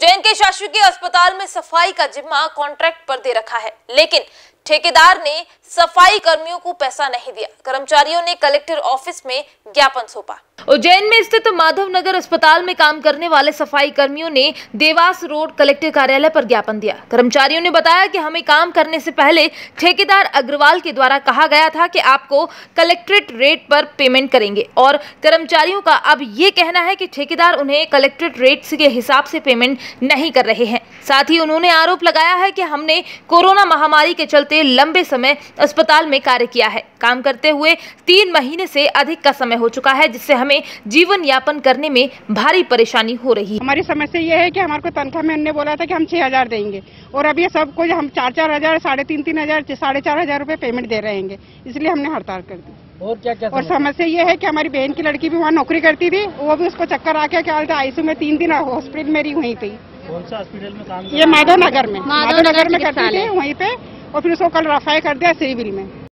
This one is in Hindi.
उज्जैन के शासकीय अस्पताल में सफाई का जिम्मा कॉन्ट्रैक्ट पर दे रखा है, लेकिन ठेकेदार ने सफाई कर्मियों को पैसा नहीं दिया। कर्मचारियों ने कलेक्टर ऑफिस में ज्ञापन सौंपा। उज्जैन में स्थित माधवनगर अस्पताल में काम करने वाले सफाई कर्मियों ने देवास रोड कलेक्टर कार्यालय पर ज्ञापन दिया। कर्मचारियों ने बताया कि हमें काम करने से पहले ठेकेदार अग्रवाल के द्वारा कहा गया था कि आपको कलेक्ट्रेट रेट पर पेमेंट करेंगे और कर्मचारियों का अब ये कहना है कि ठेकेदार उन्हें कलेक्ट्रेट रेट के हिसाब से पेमेंट नहीं कर रहे हैं। साथ ही उन्होंने आरोप लगाया है कि हमने कोरोना महामारी के चलते लंबे समय अस्पताल में कार्य किया है। काम करते हुए 3 महीने से अधिक का समय हो चुका है, जिससे हमें जीवन यापन करने में भारी परेशानी हो रही है। हमारी समस्या ये है कि हमारे को तनख्वाह में उन्होंने बोला था कि हम 6,000 देंगे और अब ये सब कुछ हम 4-4 हजार, 3,500, 3,000, 4,500 रुपए पेमेंट दे रहे हैं, इसलिए हमने हड़ताल कर दी। और क्या और समस्या ये है कि हमारी बहन की लड़की भी वहाँ नौकरी करती थी, वो भी उसको चक्कर आके क्या बोलते आईसीयू में 3 दिन हॉस्पिटल मेरी वहीं पे। कौन सा हॉस्पिटल में काम? ये माधवनगर में करती थी वहीं पे, और फिर उसको कल रफाई कर दिया सिविल में।